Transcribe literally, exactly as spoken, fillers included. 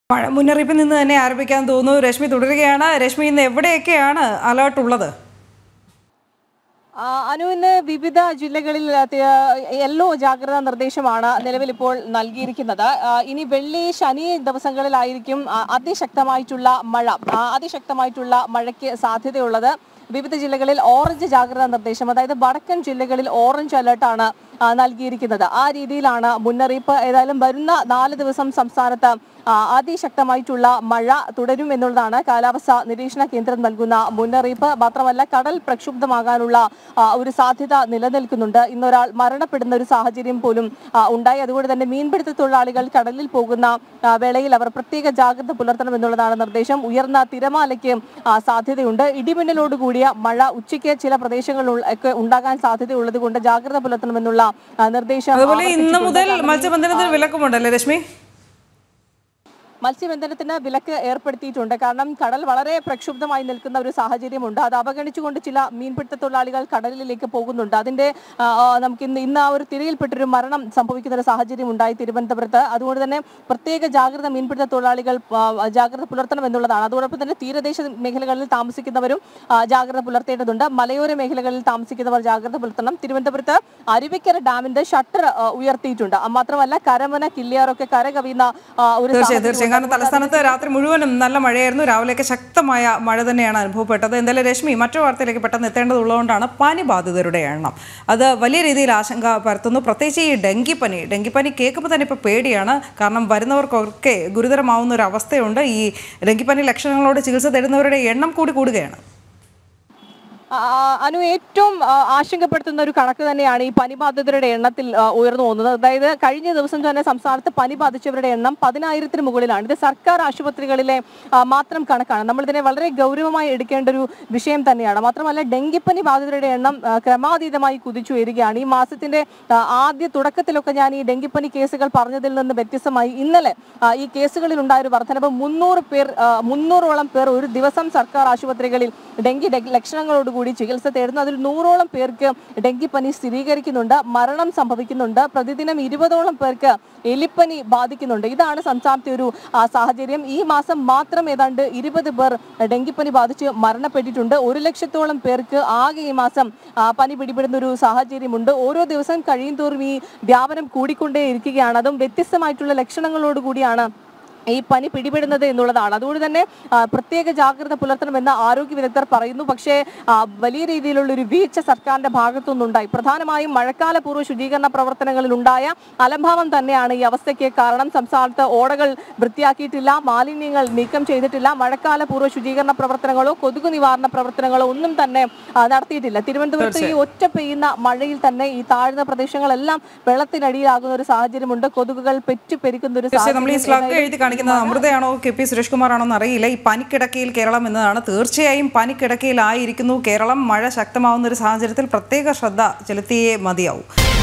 മഴ മുന്നറിയിപ്പിൽ നിന്ന് തന്നെ ആരംഭിക്കാൻ തോന്നുന്നു. രശ്മി തുടരുകയാണ്. രശ്മി, ഇന്ന് എവിടെയൊക്കെയാണ് അലേർട്ട് ഉള്ളത്? അനുവിന് വിവിധ ജില്ലകളിൽ യെല്ലോ ജാഗ്രതാ നിർദ്ദേശമാണ് നിലവിൽ ഇപ്പോൾ നൽകിയിരിക്കുന്നത്. ഇനി വെള്ളി ശനി ദിവസങ്ങളിലായിരിക്കും അതിശക്തമായിട്ടുള്ള മഴ അതിശക്തമായിട്ടുള്ള മഴയ്ക്ക് സാധ്യതയുള്ളത്. വിവിധ ജില്ലകളിൽ ഓറഞ്ച് ജാഗ്രതാ നിർദ്ദേശം, അതായത് വടക്കൻ ജില്ലകളിൽ ഓറഞ്ച് അലർട്ടാണ് നൽകിയിരിക്കുന്നത്. ആ രീതിയിലാണ് മുന്നറിയിപ്പ്. ഏതായാലും വരുന്ന നാല് ദിവസം സംസ്ഥാനത്ത് അതിശക്തമായിട്ടുള്ള മഴ തുടരും എന്നുള്ളതാണ് കാലാവസ്ഥാ നിരീക്ഷണ കേന്ദ്രം നൽകുന്ന മുന്നറിയിപ്പ്. മാത്രമല്ല, കടൽ പ്രക്ഷുബ്ധമാകാനുള്ള ഒരു സാധ്യത നിലനിൽക്കുന്നുണ്ട്. ഇന്നൊരാൾ മരണപ്പെടുന്ന ഒരു സാഹചര്യം പോലും ഉണ്ടായി. അതുകൊണ്ട് തന്നെ മീൻപിടുത്ത തൊഴിലാളികൾ കടലിൽ പോകുന്ന വേളയിൽ അവർ പ്രത്യേക ജാഗ്രത പുലർത്തണം എന്നുള്ളതാണ് നിർദ്ദേശം. ഉയർന്ന തിരമാലയ്ക്ക് സാധ്യതയുണ്ട്. ഇടിമിന്നലോടുകൂടിയ മഴ ഉച്ചയ്ക്ക് ചില പ്രദേശങ്ങളിൽ ഒക്കെ ഉണ്ടാകാൻ സാധ്യതയുള്ളത് കൊണ്ട് ജാഗ്രത പുലർത്തണമെന്നുള്ള നിർദ്ദേശം. അതുപോലെ ഇന്ന് മുതൽ മത്സ്യബന്ധനത്തിന് വിലക്കുമുണ്ടല്ലേ രശ്മി? മത്സ്യബന്ധനത്തിന് വിലക്ക് ഏർപ്പെടുത്തിയിട്ടുണ്ട്. കാരണം കടൽ വളരെ പ്രക്ഷുബ്ധമായി നിൽക്കുന്ന ഒരു സാഹചര്യമുണ്ട്. അത് അവഗണിച്ചുകൊണ്ട് ചില മീൻപിടുത്ത തൊഴിലാളികൾ കടലിലേക്ക് പോകുന്നുണ്ട്. അതിന്റെ നമുക്ക് ഇന്ന് ഇന്ന് ആ ഒരു തിരയിൽപ്പെട്ടൊരു മരണം സംഭവിക്കുന്ന ഒരു സാഹചര്യം ഉണ്ടായി തിരുവനന്തപുരത്ത്. അതുകൊണ്ട് തന്നെ പ്രത്യേക ജാഗ്രത മീൻപിടുത്ത തൊഴിലാളികൾ ജാഗ്രത പുലർത്തണം എന്നുള്ളതാണ്. അതോടൊപ്പം തന്നെ തീരദേശ മേഖലകളിൽ താമസിക്കുന്നവരും ജാഗ്രത പുലർത്തേണ്ടതുണ്ട്. മലയോര മേഖലകളിൽ താമസിക്കുന്നവർ ജാഗ്രത പുലർത്തണം. തിരുവനന്തപുരത്ത് അരുവിക്കര ഡാമിന്റെ ഷട്ടർ ഉയർത്തിയിട്ടുണ്ട്. മാത്രമല്ല, കരമന കിള്ളിയാറൊക്കെ കരകവിയുന്ന ഒരു കാരണം തലസ്ഥാനത്ത് രാത്രി മുഴുവനും നല്ല മഴയായിരുന്നു. രാവിലെയൊക്കെ ശക്തമായ മഴ തന്നെയാണ് അനുഭവപ്പെട്ടത്. എന്തായാലും രശ്മി, മറ്റു വാർത്തയിലേക്ക് പെട്ടെന്ന് എത്തേണ്ടതുള്ളതുകൊണ്ടാണ് പനി ബാധിതരുടെ എണ്ണം അത് വലിയ രീതിയിൽ ആശങ്ക പരത്തുന്നു. പ്രത്യേകിച്ച് ഈ ഡെങ്കിപ്പനി ഡെങ്കിപ്പനി കേൾക്കുമ്പോൾ തന്നെ ഇപ്പോൾ പേടിയാണ്. കാരണം വരുന്നവർക്കൊക്കെ ഗുരുതരമാവുന്ന ഒരു അവസ്ഥയുണ്ട്. ഈ ഡെങ്കിപ്പനി ലക്ഷണങ്ങളോട് ചികിത്സ തേടുന്നവരുടെ എണ്ണം കൂടി കൂടുകയാണ്. അനു, ഏറ്റവും ആശങ്കപ്പെടുത്തുന്ന ഒരു കണക്ക് തന്നെയാണ് ഈ പനി ബാധിതരുടെ എണ്ണത്തിൽ ഉയർന്നു പോകുന്നത്. അതായത് കഴിഞ്ഞ ദിവസം തന്നെ സംസ്ഥാനത്ത് പനി ബാധിച്ചവരുടെ എണ്ണം പതിനായിരത്തിന് മുകളിലാണ്. ഇത് സർക്കാർ ആശുപത്രികളിലെ മാത്രം കണക്കാണ്. നമ്മളിതിനെ വളരെ ഗൗരവമായി എടുക്കേണ്ട ഒരു വിഷയം തന്നെയാണ്. മാത്രമല്ല, ഡെങ്കിപ്പനി ബാധിതരുടെ എണ്ണം ക്രമാതീതമായി കുതിച്ചുയരുകയാണ്. ഈ മാസത്തിന്റെ ആദ്യ തുടക്കത്തിലൊക്കെ ഞാൻ ഈ ഡെങ്കിപ്പനി കേസുകൾ പറഞ്ഞതിൽ നിന്ന് വ്യത്യസ്തമായി ഇന്നലെ ഈ കേസുകളിൽ ഉണ്ടായ ഒരു വർധനവ് മുന്നൂറ് പേർ മുന്നൂറോളം പേർ ഒരു ദിവസം സർക്കാർ ആശുപത്രികളിൽ ഡെങ്കി ലക്ഷണങ്ങളോട് കൂടി ചികിത്സ തേടുന്നു. അതിൽ നൂറോളം പേർക്ക് ഡെങ്കിപ്പനി സ്ഥിരീകരിക്കുന്നുണ്ട്. മരണം സംഭവിക്കുന്നുണ്ട്. പ്രതിദിനം ഇരുപതോളം പേർക്ക് എലിപ്പനി ബാധിക്കുന്നുണ്ട്. ഇതാണ് സംസ്ഥാനത്തെ ഒരു സാഹചര്യം. ഈ മാസം മാത്രം ഏതാണ്ട് ഇരുപത് പേർ ഡെങ്കിപ്പനി ബാധിച്ച് മരണപ്പെട്ടിട്ടുണ്ട്. ഒരു ലക്ഷത്തോളം പേർക്ക് ആകെ ഈ മാസം പനി പിടിപെടുന്ന ഒരു സാഹചര്യമുണ്ട്. ഓരോ ദിവസം കഴിയും തോറും ഈ വ്യാപനം കൂടിക്കൊണ്ടേ ഇരിക്കുകയാണ്. അതും വ്യത്യസ്തമായിട്ടുള്ള ലക്ഷണങ്ങളോട് കൂടിയാണ് ഈ പനി പിടിപെടുന്നത് എന്നുള്ളതാണ്. അതുകൊണ്ട് തന്നെ പ്രത്യേക ജാഗ്രത പുലർത്തണമെന്ന് ആരോഗ്യ വിദഗ്ധർ പറയുന്നു. പക്ഷേ വലിയ രീതിയിലുള്ള ഒരു വീഴ്ച സർക്കാരിന്റെ ഭാഗത്തുനിന്നുണ്ടായി. പ്രധാനമായും മഴക്കാലപൂർവ്വ ശുചീകരണ പ്രവർത്തനങ്ങളിൽ ഉണ്ടായ അലംഭാവം തന്നെയാണ് ഈ അവസ്ഥയ്ക്ക് കാരണം. സംസ്ഥാനത്ത് ഓടകൾ വൃത്തിയാക്കിയിട്ടില്ല, മാലിന്യങ്ങൾ നീക്കം ചെയ്തിട്ടില്ല, മഴക്കാലപൂർവ്വ ശുചീകരണ പ്രവർത്തനങ്ങളോ കൊതുകു നിവാരണ പ്രവർത്തനങ്ങളോ ഒന്നും തന്നെ നടത്തിയിട്ടില്ല. തിരുവനന്തപുരത്ത് ഈ ഒറ്റ പെയ്യുന്ന മഴയിൽ തന്നെ ഈ താഴ്ന്ന പ്രദേശങ്ങളെല്ലാം വെള്ളത്തിനടിയിലാകുന്ന ഒരു സാഹചര്യമുണ്ട്. കൊതുകുകൾ പെറ്റുപെരുക്കുന്ന ഒരു സാഹചര്യം. അമൃതയാണോ കെ പി സുരേഷ് കുമാറാണോ എന്ന് അറിയില്ല. ഈ പനിക്കിടക്കയിൽ കേരളം എന്നതാണ്. തീർച്ചയായും പനിക്കിടക്കയിലായിരിക്കുന്നു കേരളം. മഴ ശക്തമാവുന്ന ഒരു സാഹചര്യത്തിൽ പ്രത്യേക ശ്രദ്ധ ചെലുത്തിയേ മതിയാവും.